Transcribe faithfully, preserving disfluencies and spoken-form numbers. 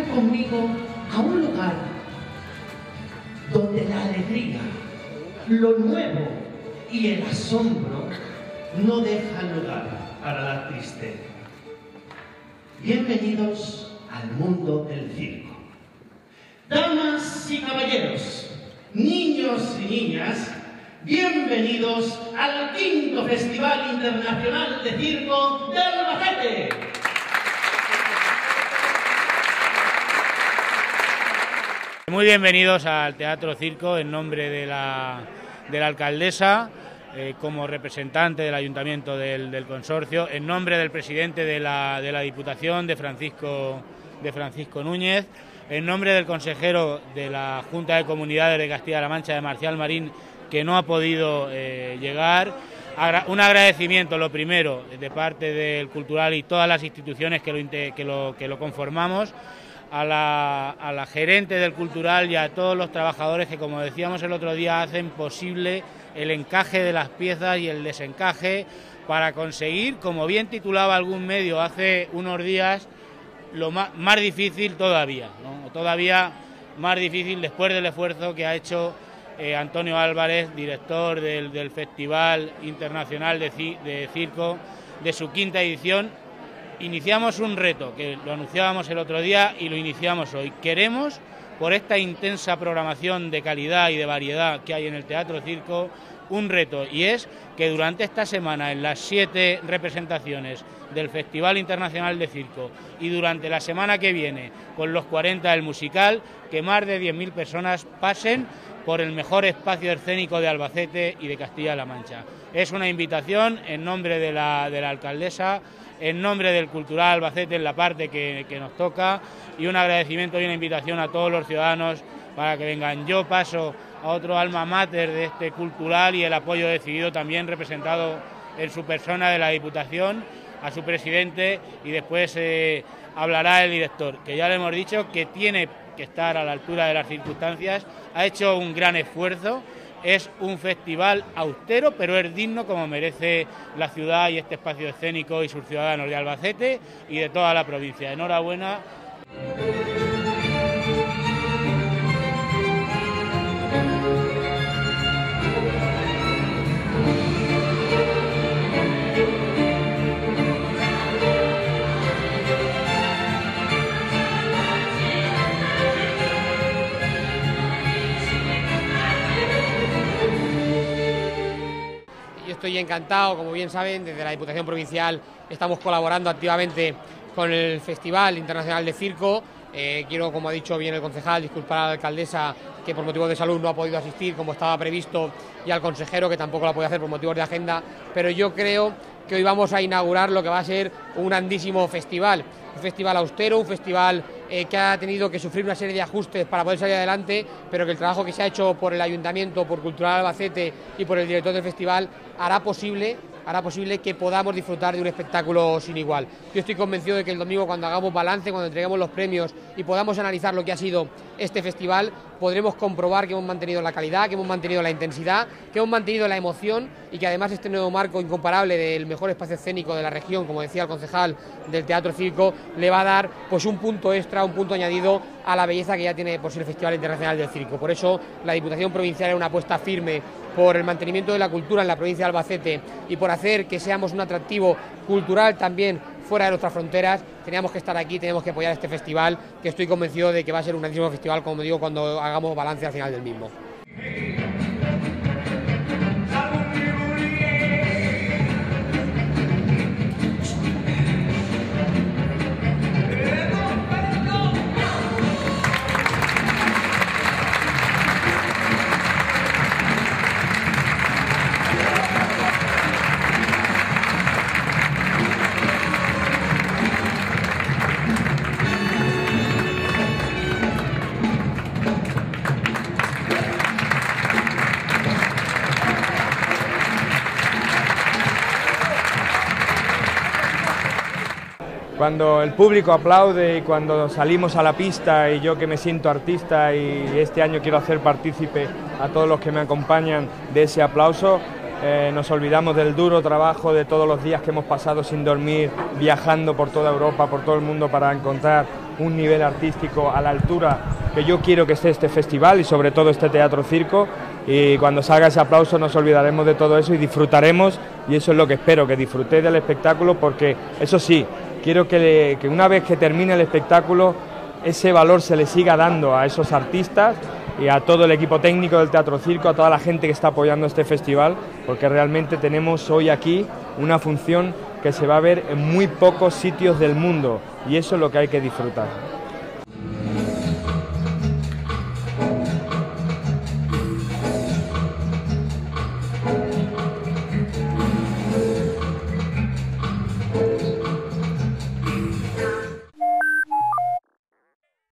conmigo a un lugar donde la alegría, lo nuevo y el asombro no dejan lugar para la tristeza. Bienvenidos al mundo del circo. Damas y caballeros, niños y niñas, bienvenidos al quinto Festival Internacional de Circo de Albacete. Muy bienvenidos al Teatro Circo en nombre de la, de la alcaldesa, eh, como representante del Ayuntamiento del, del Consorcio, en nombre del presidente de la, de la Diputación, de Francisco, de Francisco Núñez, en nombre del consejero de la Junta de Comunidades de Castilla-La Mancha, de Marcial Marín, que no ha podido eh, llegar. Agra- un agradecimiento, lo primero, de parte del Cultural y todas las instituciones que lo, que lo, que lo conformamos, a la, a la gerente del Cultural y a todos los trabajadores que, como decíamos el otro día, hacen posible el encaje de las piezas y el desencaje para conseguir, como bien titulaba algún medio hace unos días, lo más, más difícil todavía, ¿no? Todavía más difícil después del esfuerzo que ha hecho eh, Antonio Álvarez, director del, del Festival Internacional de, Ci- de Circo, de su quinta edición. Iniciamos un reto, que lo anunciábamos el otro día y lo iniciamos hoy. Queremos, por esta intensa programación de calidad y de variedad que hay en el Teatro Circo, un reto, y es que durante esta semana, en las siete representaciones del Festival Internacional de Circo y durante la semana que viene, con los cuarenta del musical, que más de diez mil personas pasen por el mejor espacio escénico de Albacete y de Castilla-La Mancha. Es una invitación en nombre de la, de la alcaldesa, en nombre del Cultural Albacete, en la parte que, que nos toca, y un agradecimiento y una invitación a todos los ciudadanos para que vengan. Yo paso a otro alma mater de este cultural y el apoyo decidido también representado en su persona de la Diputación, a su presidente, y después eh, hablará el director, que ya le hemos dicho que tiene que estar a la altura de las circunstancias, ha hecho un gran esfuerzo. Es un festival austero, pero es digno como merece la ciudad y este espacio escénico y sus ciudadanos de Albacete y de toda la provincia. Enhorabuena. Yo estoy encantado, como bien saben, desde la Diputación Provincial estamos colaborando activamente con el Festival Internacional de Circo. Eh, quiero, como ha dicho bien el concejal, disculpar a la alcaldesa que por motivos de salud no ha podido asistir como estaba previsto, y al consejero que tampoco lo ha podido hacer por motivos de agenda, pero yo creo que hoy vamos a inaugurar lo que va a ser un grandísimo festival, un festival austero, un festival eh, que ha tenido que sufrir una serie de ajustes para poder salir adelante, pero que el trabajo que se ha hecho por el Ayuntamiento, por Cultural Albacete y por el director del festival hará posible hará posible que podamos disfrutar de un espectáculo sin igual. Yo estoy convencido de que el domingo, cuando hagamos balance, cuando entreguemos los premios y podamos analizar lo que ha sido este festival, podremos comprobar que hemos mantenido la calidad, que hemos mantenido la intensidad, que hemos mantenido la emoción, y que además este nuevo marco incomparable del mejor espacio escénico de la región, como decía el concejal del Teatro Circo, le va a dar pues un punto extra, un punto añadido a la belleza que ya tiene por ser el Festival Internacional del Circo. Por eso la Diputación Provincial es una apuesta firme por el mantenimiento de la cultura en la provincia de Albacete y por hacer que seamos un atractivo cultural también fuera de nuestras fronteras. Teníamos que estar aquí, tenemos que apoyar este festival, que estoy convencido de que va a ser un grandísimo festival, como digo, cuando hagamos balance al final del mismo. Cuando el público aplaude y cuando salimos a la pista, y yo que me siento artista y este año quiero hacer partícipe a todos los que me acompañan de ese aplauso, eh, nos olvidamos del duro trabajo de todos los días que hemos pasado sin dormir, viajando por toda Europa, por todo el mundo para encontrar un nivel artístico a la altura que yo quiero que esté este festival y sobre todo este Teatro Circo, y cuando salga ese aplauso nos olvidaremos de todo eso y disfrutaremos, y eso es lo que espero, que disfrutéis del espectáculo, porque eso sí, quiero que, le, que una vez que termine el espectáculo ese valor se le siga dando a esos artistas y a todo el equipo técnico del Teatro Circo, a toda la gente que está apoyando este festival, porque realmente tenemos hoy aquí una función que se va a ver en muy pocos sitios del mundo y eso es lo que hay que disfrutar.